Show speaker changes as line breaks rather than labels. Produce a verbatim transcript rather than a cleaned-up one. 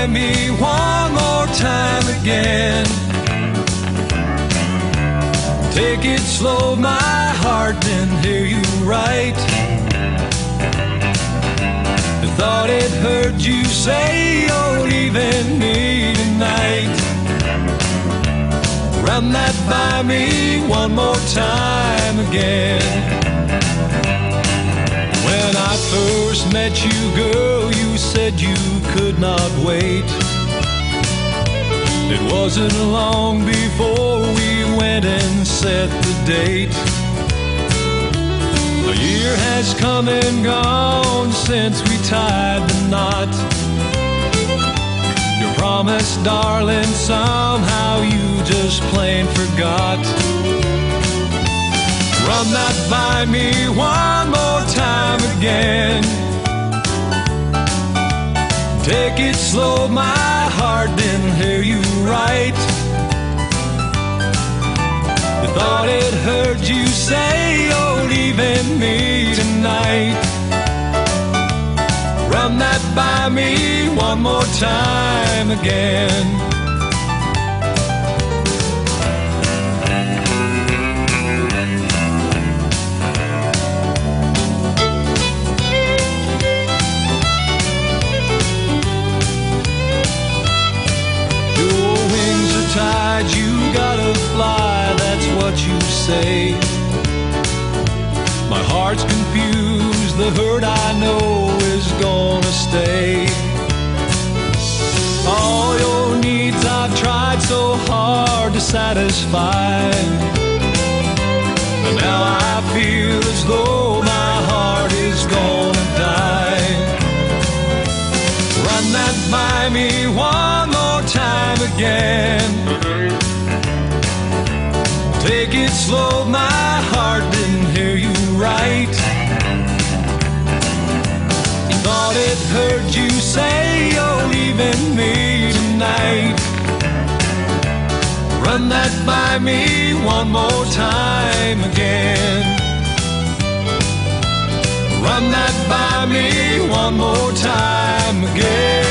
me one more time again. Take it slow, my heart didn't hear you right. I thought it heard you say you're leaving me tonight. Run that by me one more time again. When I first met you, girl, you said you could not wait. It wasn't long before we went and set the date. A year has come and gone since we tied the knot. Your promise, darling, somehow you just plain forgot. Run that by me one more time again. Take it slow, my heart didn't hear you right. I thought it heard you say you're leaving me tonight. Run that by me one more time again. You gotta fly, that's what you say. My heart's confused, the hurt I know is gonna stay. All your needs I've tried so hard to satisfy, and now I feel as though my heart is gonna die. Run that by me one more time again. Take it slow, my heart didn't hear you right. Thought it heard you say you're leaving me tonight. Run that by me one more time again. Run that by me one more time again.